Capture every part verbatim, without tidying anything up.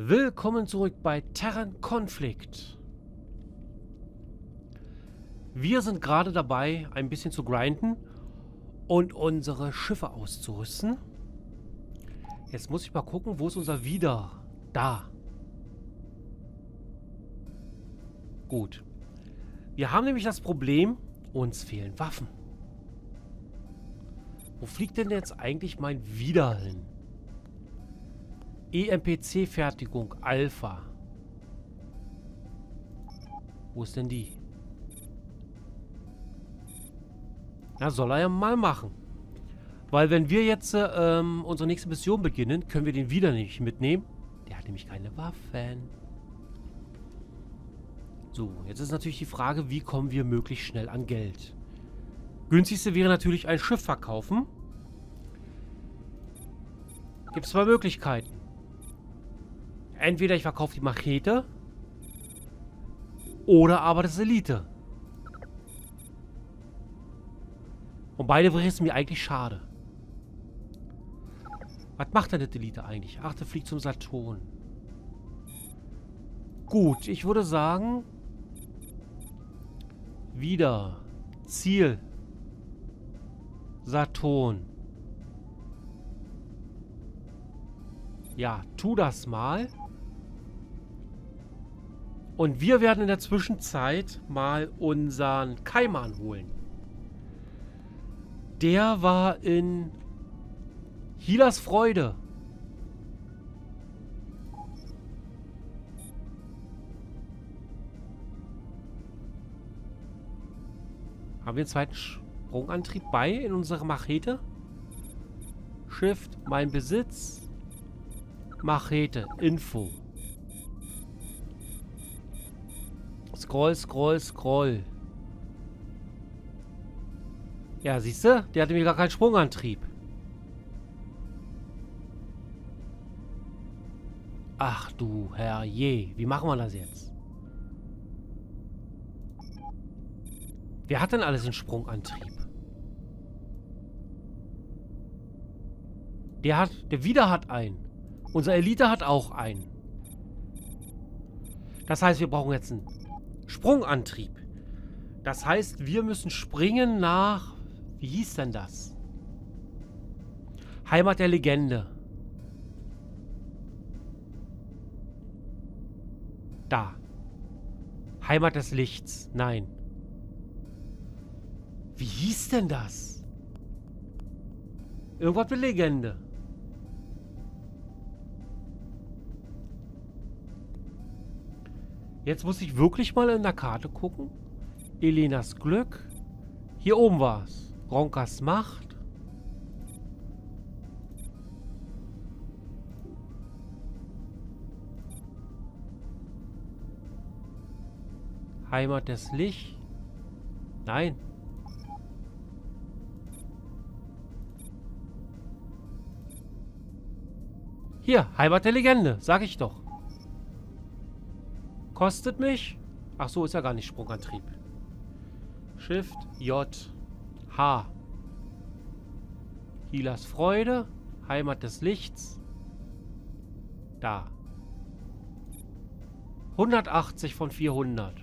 Willkommen zurück bei Terran Conflict. Wir sind gerade dabei, ein bisschen zu grinden und unsere Schiffe auszurüsten. Jetzt muss ich mal gucken, wo ist unser Wieder? Da. Gut. Wir haben nämlich das Problem, uns fehlen Waffen. Wo fliegt denn jetzt eigentlich mein Wieder hin? E M P C-Fertigung Alpha. Wo ist denn die? Na, soll er ja mal machen. Weil wenn wir jetzt äh, ähm, unsere nächste Mission beginnen, können wir den wieder nicht mitnehmen. Der hat nämlich keine Waffen. So, jetzt ist natürlich die Frage, wie kommen wir möglichst schnell an Geld? Günstigste wäre natürlich ein Schiff verkaufen. Gibt es zwei Möglichkeiten. Entweder ich verkaufe die Machete oder aber das Elite. Und beide wären mir eigentlich schade. Was macht denn das Elite eigentlich? Ach, der fliegt zum Saturn. Gut, ich würde sagen, wieder Ziel Saturn. Ja, tu das mal. Und wir werden in der Zwischenzeit mal unseren Kaiman holen. Der war in Hilas Freude. Haben wir einen zweiten Sprungantrieb bei in unserer Machete? Shift, mein Besitz. Machete, Info. Scroll, scroll, scroll. Ja, siehst du? Der hatte mir gar keinen Sprungantrieb. Ach du Herrje, wie machen wir das jetzt? Wer hat denn alles einen Sprungantrieb? Der hat, der Wieder hat einen. Unser Elite hat auch einen. Das heißt, wir brauchen jetzt einen Sprungantrieb. Das heißt, wir müssen springen nach... Wie hieß denn das? Heimat der Legende. Da. Heimat des Lichts. Nein. Wie hieß denn das? Irgendwas mit Legende. Jetzt muss ich wirklich mal in der Karte gucken. Elenas Glück. Hier oben war es. Ronkas Macht. Heimat des Lichts. Nein. Hier, Heimat der Legende. Sag ich doch. Kostet mich? Ach so, ist ja gar nicht Sprungantrieb. Shift, J, H. Hilas Freude. Heimat des Lichts. Da. hundertachtzig von vierhundert.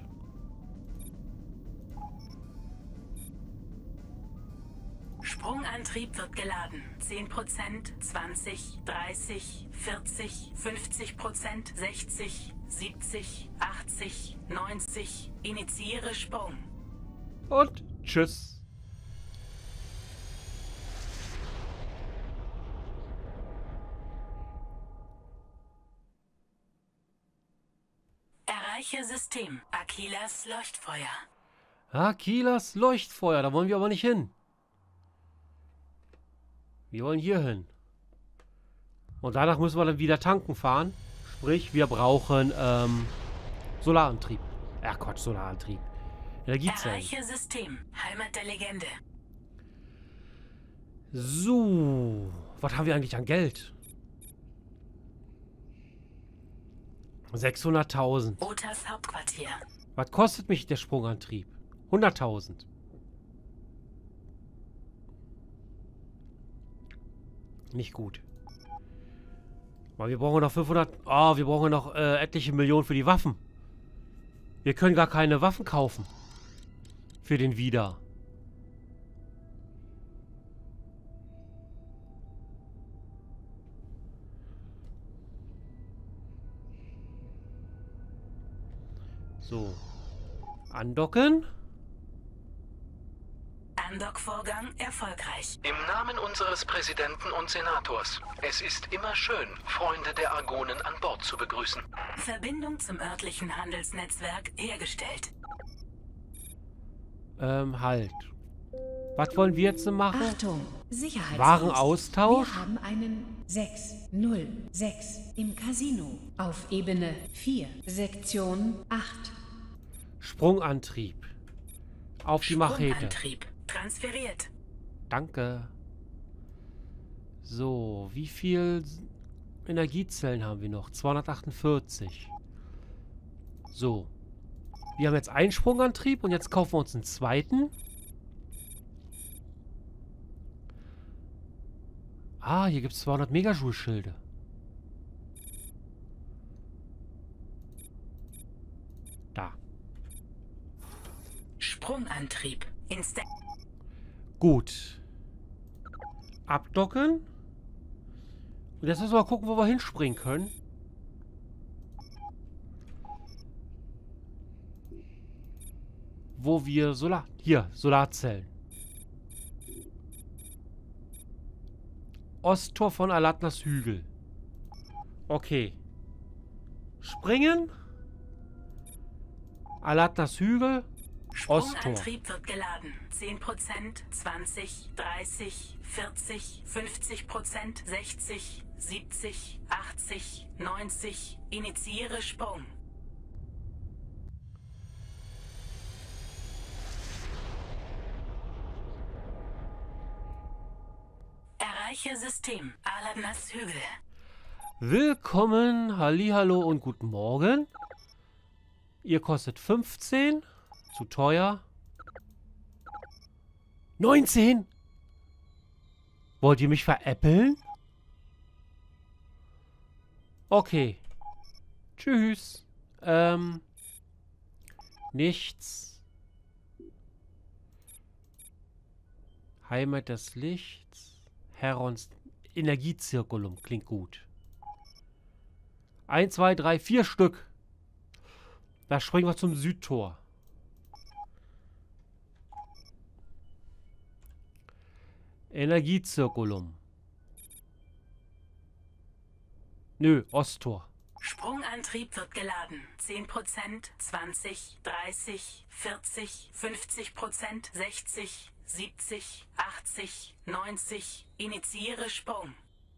Sprungantrieb wird geladen. zehn Prozent, zwanzig, dreißig, vierzig, fünfzig Prozent, sechzig, siebzig, achtzig, neunzig. Initiiere Sprung. Und tschüss. Erreiche System. Akilas Leuchtfeuer. Akilas Leuchtfeuer. Da wollen wir aber nicht hin. Wir wollen hier hin. Und danach müssen wir dann wieder tanken fahren. Sprich, wir brauchen ähm, Solarantrieb. Ach Quatsch, Solarantrieb. Energiezellen. Erreiche System. Heimat der Legende. So. Was haben wir eigentlich an Geld? sechshunderttausend. Otas Hauptquartier. Was kostet mich der Sprungantrieb? hunderttausend. Nicht gut. Aber wir brauchen noch fünfhundert... Oh, wir brauchen noch äh, etliche Millionen für die Waffen. Wir können gar keine Waffen kaufen. Für den Wieder. So. Andocken. Andock-Vorgang erfolgreich. Im Namen unseres Präsidenten und Senators. Es ist immer schön, Freunde der Argonen an Bord zu begrüßen. Verbindung zum örtlichen Handelsnetzwerk hergestellt. Ähm, halt. Was wollen wir jetzt machen? Achtung, Sicherheitsdienst. Warenaustausch? Wir haben einen sechs null sechs im Casino auf Ebene vier, Sektion acht. Sprungantrieb. Auf die Machete. Sprungantrieb transferiert. Danke. So, wie viel Energiezellen haben wir noch? zweihundertachtundvierzig. So. Wir haben jetzt einen Sprungantrieb und jetzt kaufen wir uns einen zweiten. Ah, hier gibt es zweihundert Megajoule-Schilde. Da. Sprungantrieb. Insta Gut. Abdocken. Und jetzt müssen wir mal gucken, wo wir hinspringen können. Wo wir Solar... Hier, Solarzellen. Osttor von Alatnas Hügel. Okay. Springen. Alatnas Hügel. Osttor. Sprungantrieb wird geladen. zehn Prozent, zwanzig, dreißig, vierzig, fünfzig Prozent, sechzig, siebzig, achtzig, neunzig. Initiiere Sprung. Erreiche System. Alatnas Hügel. Willkommen, hallihallo und guten Morgen. Ihr kostet fünfzehn. Zu teuer. neunzehn? Wollt ihr mich veräppeln? Okay. Tschüss. Ähm. Nichts. Heimat des Lichts. Herons Energiezirkulum. Klingt gut. Eins, zwei, drei, vier Stück. Da springen wir zum Südtor. Energiezirkulum. Nö, Osttor. Sprungantrieb wird geladen. zehn Prozent, zwanzig, dreißig, vierzig, fünfzig Prozent, sechzig, siebzig, achtzig, neunzig. Initiiere Sprung.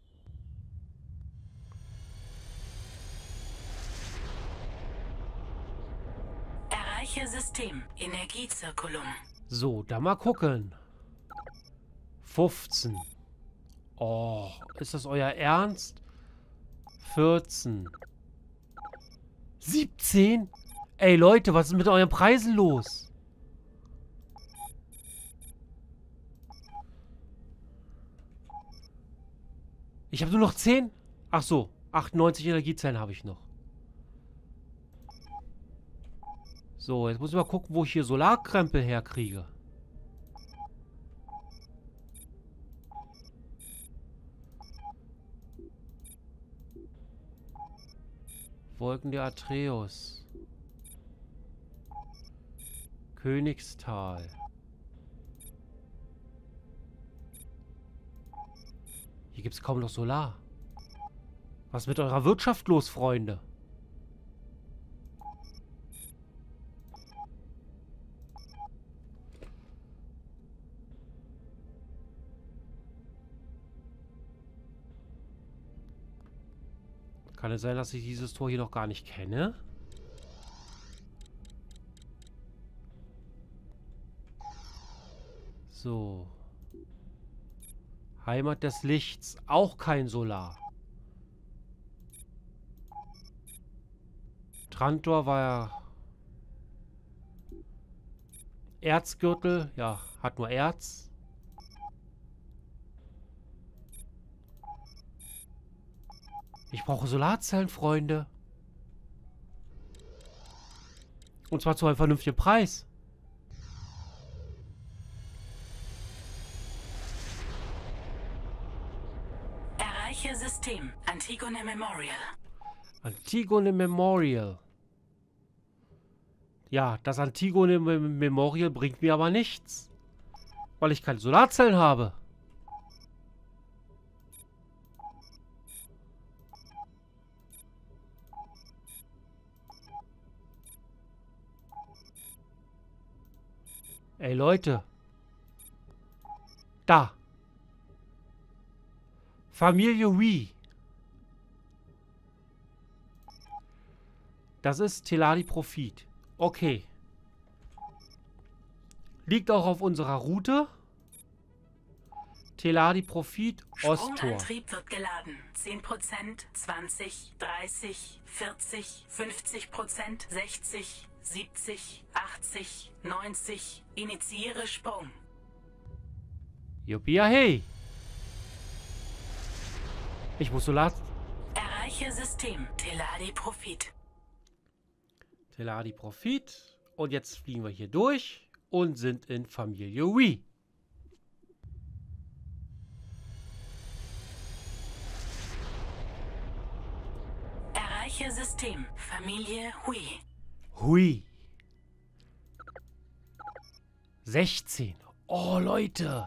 Erreiche System. Energiezirkulum. So, da mal gucken. fünfzehn. Oh, ist das euer Ernst? vierzehn. siebzehn? Ey Leute, was ist mit euren Preisen los? Ich habe nur noch zehn? Ach so, achtundneunzig Energiezellen habe ich noch. So, jetzt muss ich mal gucken, wo ich hier Solarkrempel herkriege. Wolken der Atreus. Königstal. Hier gibt es kaum noch Solar. Was ist mit eurer Wirtschaft los, Freunde? Kann es sein, dass ich dieses Tor hier noch gar nicht kenne? So. Heimat des Lichts. Auch kein Solar. Trantor war ja... Erzgürtel. Ja, hat nur Erz. Ich brauche Solarzellen, Freunde. Und zwar zu einem vernünftigen Preis. Erreiche System. Antigone Memorial. Antigone Memorial. Ja, das Antigone Mem Memorial bringt mir aber nichts. Weil ich keine Solarzellen habe. Ey, Leute. Da. Familie Wii. Das ist Teladi Profit. Okay. Liegt auch auf unserer Route. Teladi Profit, Osttor. Sprungantrieb wird geladen. zehn Prozent, zwanzig, dreißig, vierzig, fünfzig Prozent, sechzig, siebzig, achtzig, neunzig. Initiiere Sprung. Juppie, hey. Ich muss Solar... Erreiche System. Teladi Profit. Teladi Profit. Und jetzt fliegen wir hier durch und sind in Familie Wii. Erreiche System. Familie Wii. Hui. sechzehn. Oh, Leute.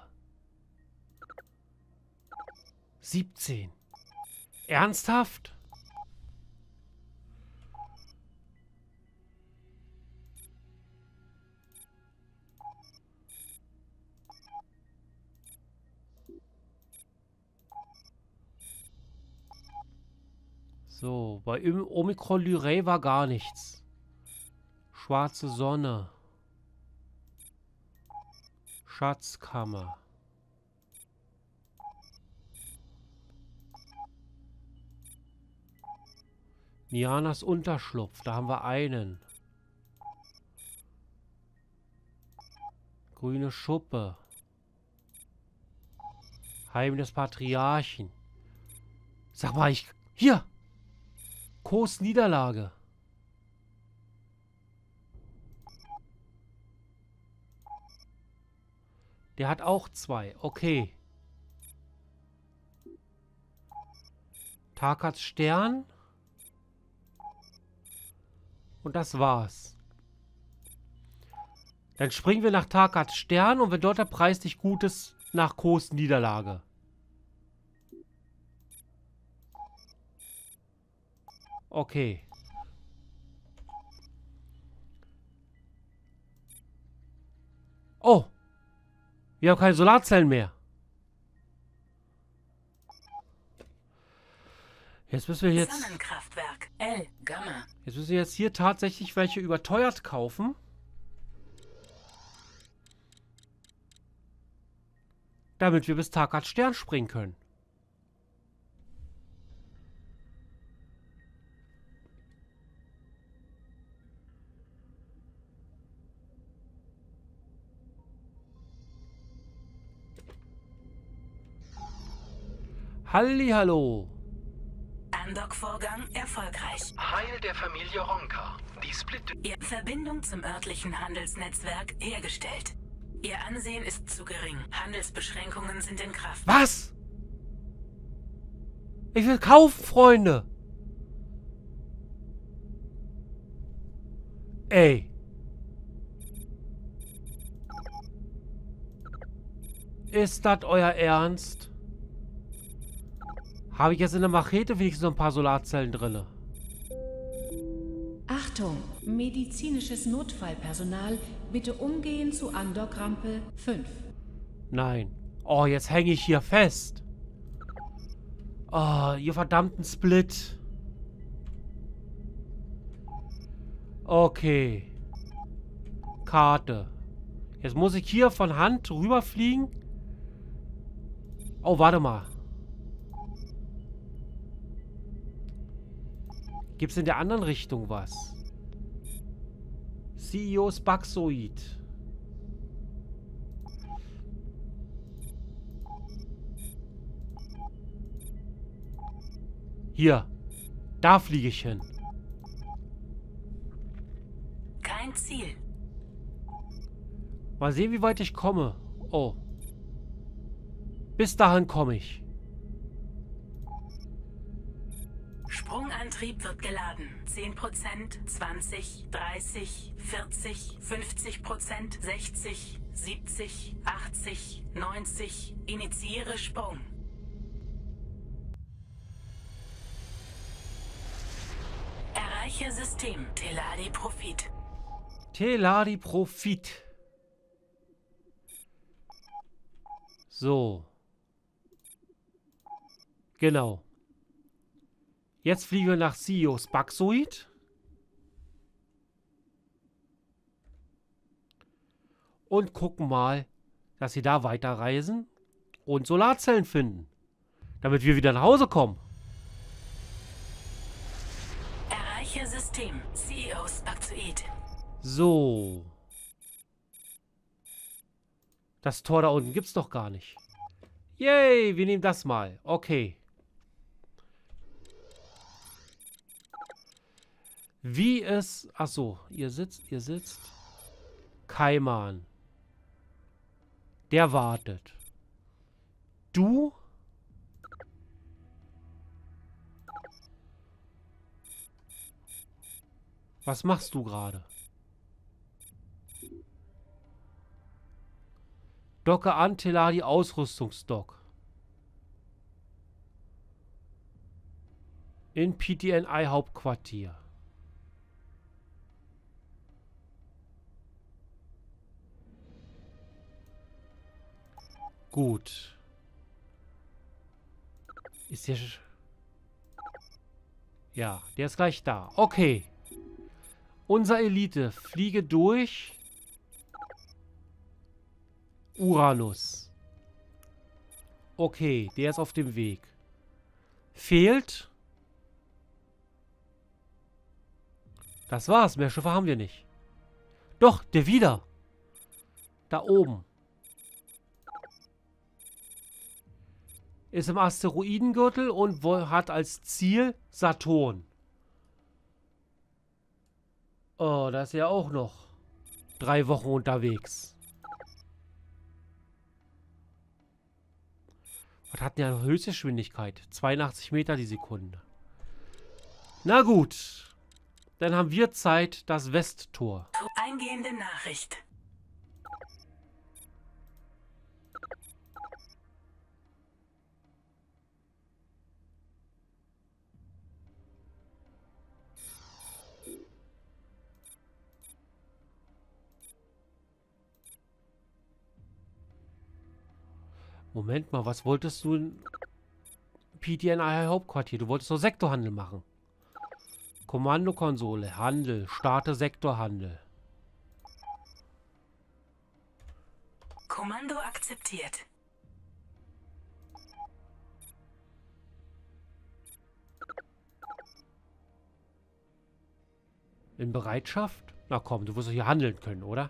siebzehn. Ernsthaft? So, bei Omikron Lyrae war gar nichts. Schwarze Sonne. Schatzkammer. Nianas Unterschlupf, da haben wir einen. Grüne Schuppe. Heim des Patriarchen. Sag mal, ich... Hier! Kos Niederlage. Der hat auch zwei. Okay. Tarkats Stern. Und das war's. Dann springen wir nach Tarkats Stern und wenn dort der Preis nicht gut ist, nach Kos Niederlage. Okay. Oh. Wir haben keine Solarzellen mehr. Jetzt müssen wir jetzt... Sonnenkraftwerk. L. Gamma. Jetzt müssen wir jetzt hier tatsächlich welche überteuert kaufen. Damit wir bis Tarkats Stern springen können. Hallihallo. Andock-Vorgang erfolgreich. Heil der Familie Ronka. Die Split... Ihr Verbindung zum örtlichen Handelsnetzwerk hergestellt. Ihr Ansehen ist zu gering. Handelsbeschränkungen sind in Kraft. Was? Ich will kaufen, Freunde. Ey. Ist das euer Ernst? Habe ich jetzt in der Machete wenigstens noch ein paar Solarzellen drin? Achtung! Medizinisches Notfallpersonal, bitte umgehen zu Andock-Rampe fünf. Nein. Oh, jetzt hänge ich hier fest. Oh, ihr verdammten Split. Okay. Karte. Jetzt muss ich hier von Hand rüberfliegen. Oh, warte mal. Gibt es in der anderen Richtung was? C E Os Baxoid. Hier. Da fliege ich hin. Kein Ziel. Mal sehen, wie weit ich komme. Oh. Bis dahin komme ich. Sprungantrieb wird geladen. zehn Prozent, zwanzig, dreißig, vierzig, fünfzig Prozent, sechzig, siebzig, achtzig, neunzig. Initiiere Sprung. Erreiche System. Teladi Profit. Teladi Profit. So. Genau. Jetzt fliegen wir nach Sios Baxoid. Und gucken mal, dass sie da weiterreisen und Solarzellen finden. Damit wir wieder nach Hause kommen. Erreiche System. Sios Baxoid. So. Das Tor da unten gibt's doch gar nicht. Yay, wir nehmen das mal. Okay. Wie es... Achso, ihr sitzt, ihr sitzt. Kaiman. Der wartet. Du? Was machst du gerade? Docke an, Teladi Ausrüstungsdock. In P T N I Hauptquartier. Gut. Ist der... Sch ja, der ist gleich da. Okay. Unser Elite, fliege durch Uranus. Okay, der ist auf dem Weg. Fehlt. Das war's, mehr Schiffe haben wir nicht. Doch, der wieder. Da oben. Ist im Asteroidengürtel und hat als Ziel Saturn. Oh, da ist ja auch noch drei Wochen unterwegs. Was hat denn ja eine Höchstgeschwindigkeit? zweiundachtzig Meter die Sekunde. Na gut. Dann haben wir Zeit, das Westtor. Eingehende Nachricht. Moment mal, was wolltest du in P T N I Hauptquartier? Du wolltest doch Sektorhandel machen. Kommandokonsole, Handel, starte Sektorhandel. Kommando akzeptiert. In Bereitschaft? Na komm, du wirst doch hier handeln können, oder?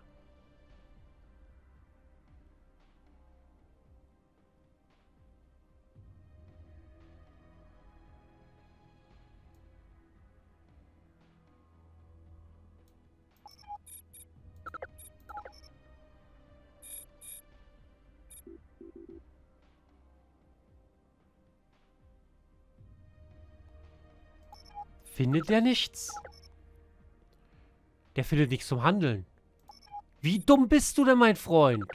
Findet er nichts? Der findet nichts zum Handeln. Wie dumm bist du denn, mein Freund?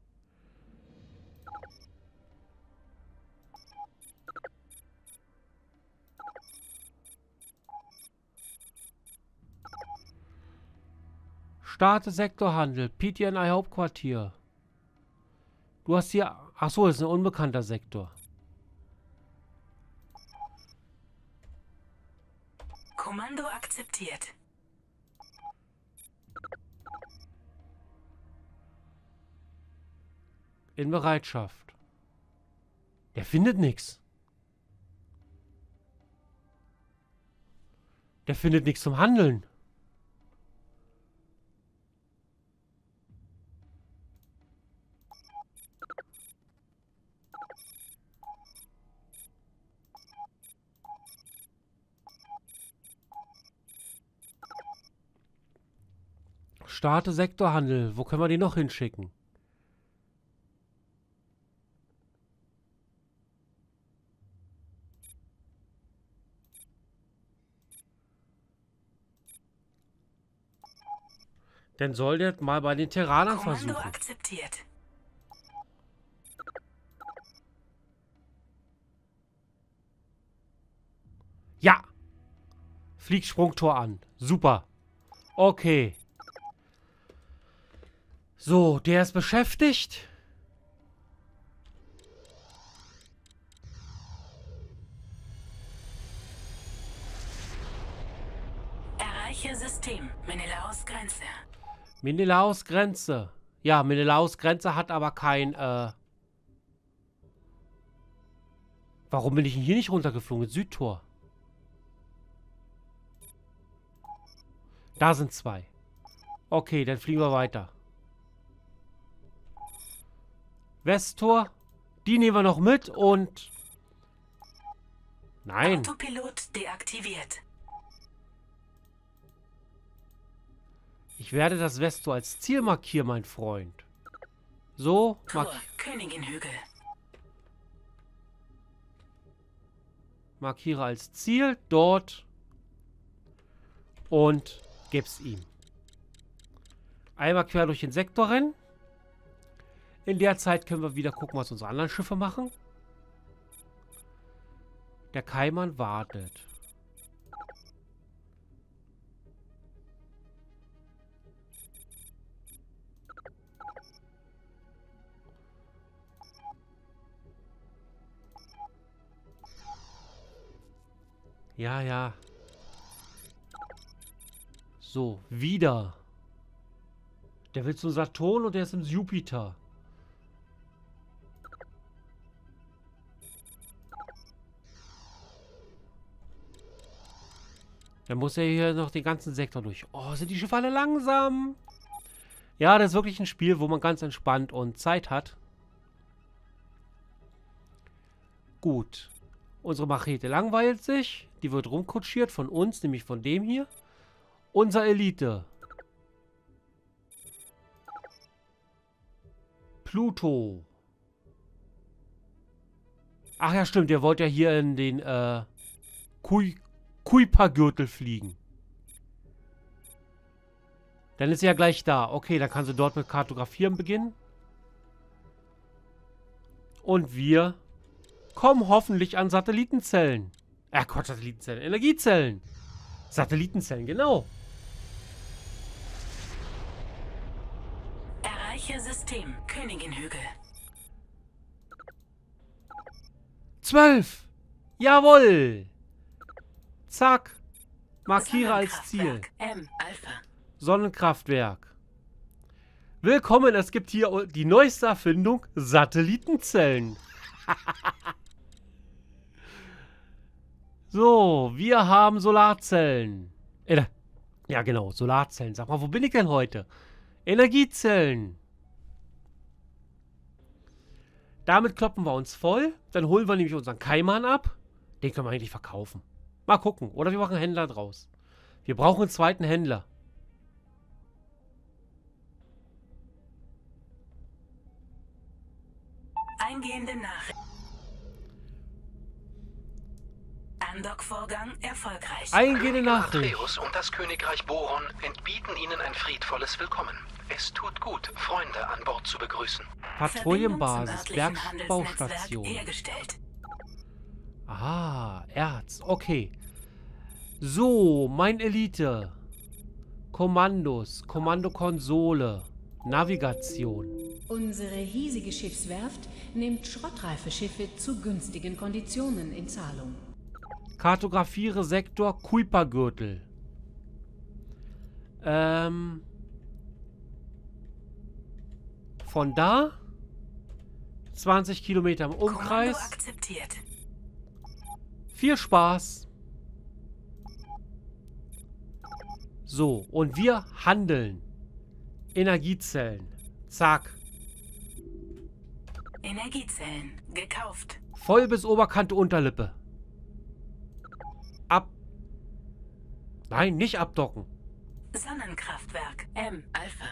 Starte Sektorhandel. P T N I Hauptquartier. Du hast hier... Achso, das ist ein unbekannter Sektor. Kommando akzeptiert. In Bereitschaft. Der findet nichts. Der findet nichts zum Handeln. Starte Sektorhandel. Wo können wir den noch hinschicken? Dann soll der mal bei den Terranern Kommando versuchen. akzeptiert. Ja! Fliegt Sprungtor an. Super. Okay. So, der ist beschäftigt. Erreiche System. Menelaos Grenze. Menelaos Grenze. Ja, Menelaos Grenze hat aber kein, äh... Warum bin ich denn hier nicht runtergeflogen? Südtor. Da sind zwei. Okay, dann fliegen wir weiter. Westtor. Die nehmen wir noch mit und... Nein. Autopilot deaktiviert. Ich werde das Westtor als Ziel markieren, mein Freund. So, Tor, mark Königinhügel. markiere als Ziel dort und gib's ihm. Einmal quer durch den Sektor rennen. In der Zeit können wir wieder gucken, was unsere anderen Schiffe machen. Der Kaiman wartet. Ja, ja. So, wieder. Der will zum Saturn und der ist im Jupiter. Dann muss er hier noch den ganzen Sektor durch. Oh, sind die Schiffe alle langsam? Ja, das ist wirklich ein Spiel, wo man ganz entspannt und Zeit hat. Gut. Unsere Machete langweilt sich. Die wird rumkutschiert von uns, nämlich von dem hier. Unser Elite. Pluto. Ach ja, stimmt. Der wollte ja hier in den äh, Kui Kuiper-Gürtel fliegen. Dann ist sie ja gleich da. Okay, dann kann sie dort mit Kartografieren beginnen. Und wir kommen hoffentlich an Satellitenzellen. Ach Gott, Satellitenzellen. Energiezellen. Satellitenzellen, genau. Erreiche System. Königinhügel. Zwölf. Jawohl. Zack. Markiere als Ziel. Sonnenkraftwerk M Alpha. Sonnenkraftwerk. Willkommen, es gibt hier die neueste Erfindung, Satellitenzellen. So, wir haben Solarzellen. Äh, ja genau, Solarzellen. Sag mal, wo bin ich denn heute? Energiezellen. Damit kloppen wir uns voll. Dann holen wir nämlich unseren Kaiman ab. Den können wir eigentlich verkaufen. Mal gucken. Oder wir machen einen Händler draus. Wir brauchen einen zweiten Händler. Eingehende Nachricht. Andock-Vorgang erfolgreich. Eingehende Nachricht. Atreus und das Königreich Boron entbieten Ihnen ein friedvolles Willkommen. Es tut gut, Freunde an Bord zu begrüßen. Patrouillenbasis, Verbindung zum örtlichen Bergbaustation. Handelsnetzwerk hergestellt. Ah, Erz. Okay. So, mein Elite. Kommandos, Kommandokonsole, Navigation. Unsere hiesige Schiffswerft nimmt schrottreife Schiffe zu günstigen Konditionen in Zahlung. Kartografiere Sektor Kuipergürtel. Ähm. Von da zwanzig Kilometer im Kommando Umkreis. akzeptiert. Viel Spaß. So, und wir handeln. Energiezellen. Zack. Energiezellen gekauft. Voll bis Oberkante Unterlippe. Ab. Nein, nicht abdocken. Sonnenkraftwerk M Alpha.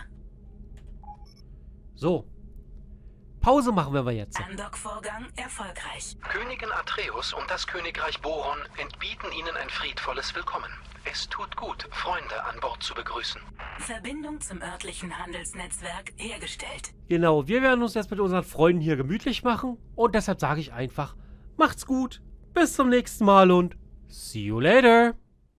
So. Pause machen wir aber jetzt. Andock-Vorgang erfolgreich. Königin Atreus und das Königreich Boron entbieten Ihnen ein friedvolles Willkommen. Es tut gut, Freunde an Bord zu begrüßen. Verbindung zum örtlichen Handelsnetzwerk hergestellt. Genau, wir werden uns jetzt mit unseren Freunden hier gemütlich machen. Und deshalb sage ich einfach, macht's gut, bis zum nächsten Mal und see you later.